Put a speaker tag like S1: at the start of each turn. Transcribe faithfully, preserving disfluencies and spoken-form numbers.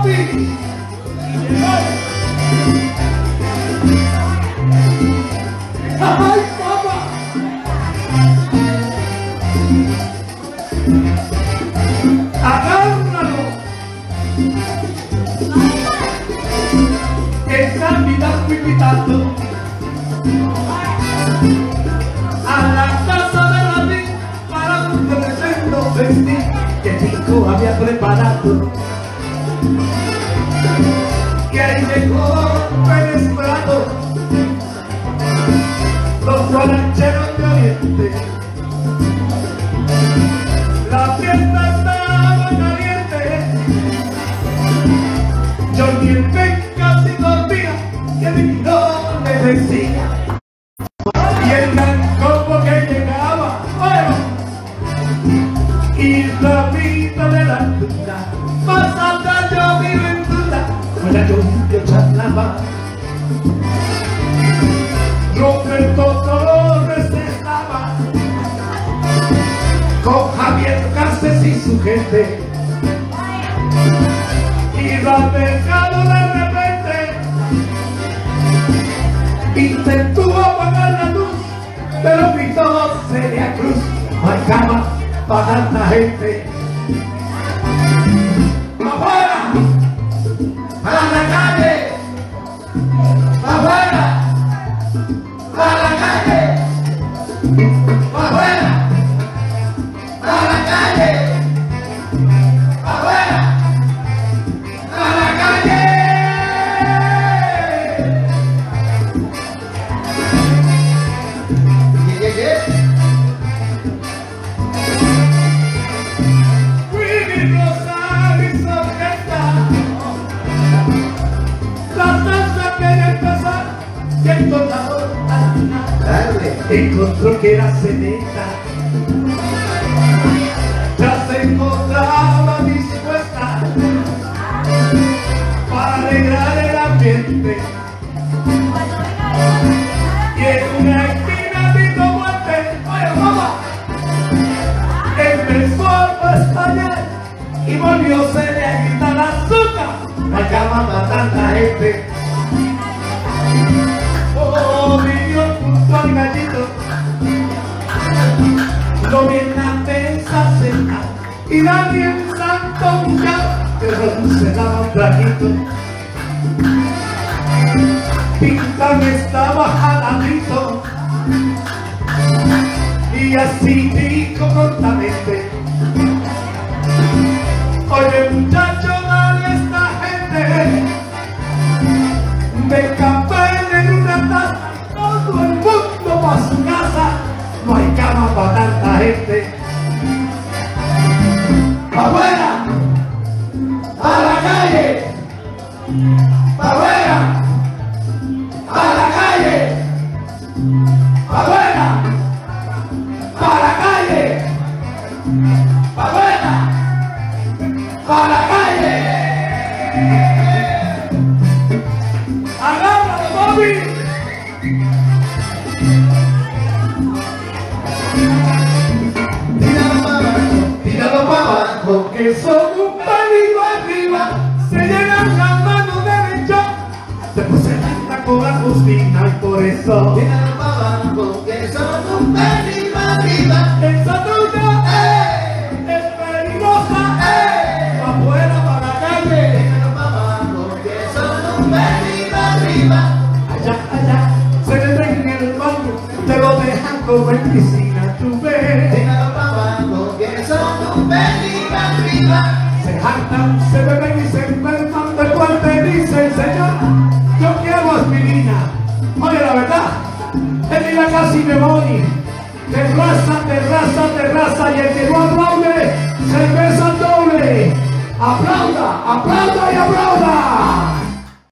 S1: Bobby. ¡Ay, papá! Agárralo. Esa vida fui invitando a la casa de la vida para un tremendo festín que Nico había preparado. Que ahí dejó penetrado los guaracheros de Oriente. La fiesta estaba caliente, yo ni el penca si dormía, que mi no me decía. Y el gran combo que llegaba, bueno, y la vida de la duda, pasada yo mi ventura, fuera yo limpio charlaba. Roberto Torres estaba con Javier Cáceres y su gente, y Rafael de repente intentó apagar la luz, pero gritó Celia Cruz: no hay cama para tanta gente. ¡Afuera! ¡A la calle! ¡Afuera! ¡A la calle! ¡Afuera! ¡A la calle! ¡Afuera! ¡A la calle! ¿Qué, qué, qué? Willy Rosario y su orquesta, la salsa quería empezar, y el tornador al final encontró que era ceneta. Ya se encontraba dispuesta para alegrar el ambiente, y en una esquina vino muerte. Oye, mamá, empezó a estallar y volvió Celia a gritar: azúcar, no hay cama para tanta gente. Oh, vivió junto al gallito, lo vi en la mesa sentado, y Daniel Santo Muñoz, pero se daba un traguito. Pintan estaba jaladito, y así dijo cortamente: oye muchacho, dale a esta gente de café en una taza, todo el mundo pa' su casa, no hay cama para tanta gente. ¡Afuera! ¡A la calle! ¡Afuera! ¡A la calle! ¡Afuera! ¡A la calle! ¡Afuera! ¡A la calle! ¡Agárralo, Bobby! Tíralo para abajo, tíralo para abajo, que son un palito arriba, se llenan las manos derechas. Te puse tanta con Agustina y por eso tíralo para abajo, que son un palito arriba. Esa trucha, ¡eh! Es peligrosa, ¡eh! Pa' afuera, para la calle, tíralo para abajo, que son un palito arriba. Allá, allá, se meten en el baño, te lo dejan como en piscina, tú ves. Tíralo para abajo, que son un pelín arriba. Se jactan, se beben y se enferman de cual te dicen: señor, yo quiero aspirina. Oye, la verdad, en la casi me voy. Terraza, terraza, terraza, y el que no aplaude, cerveza doble. Aplauda, aplauda y aplauda.